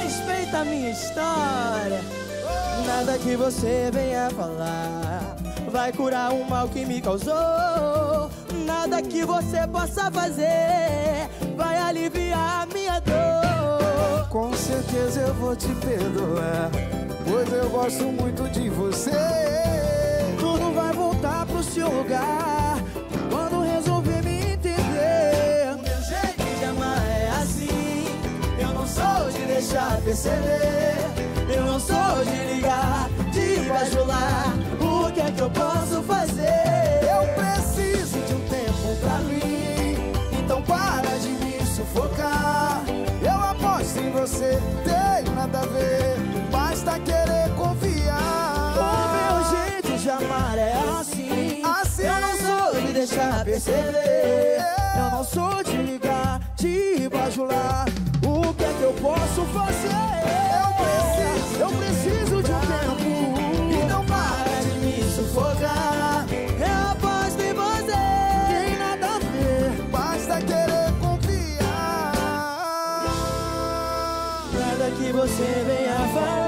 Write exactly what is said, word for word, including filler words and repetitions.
respeita a minha história. Nada que você venha falar vai curar o mal que me causou. Nada que você possa fazer vai aliviar a minha dor. Com certeza eu vou te perdoar, pois eu gosto muito de você. Tudo vai voltar pro seu lugar quando resolver me entender. O meu jeito de amar é assim, eu não sou de deixar perceber. Eu não sou de ligar, de bajular. O que é que eu posso fazer? Eu preciso de um tempo pra mim, então para de me sufocar. Eu aposto em você, tem nada a ver, basta querer confiar. O meu jeito de amar é assim, assim. Eu não sou de deixar perceber. Eu não sou de ligar, de bajular. O que é que eu posso fazer? Eu preciso, eu preciso de um tempo, então para de me sufocar. Eu aposto em você, tem nada a ver, basta querer confiar. nada que você venha falar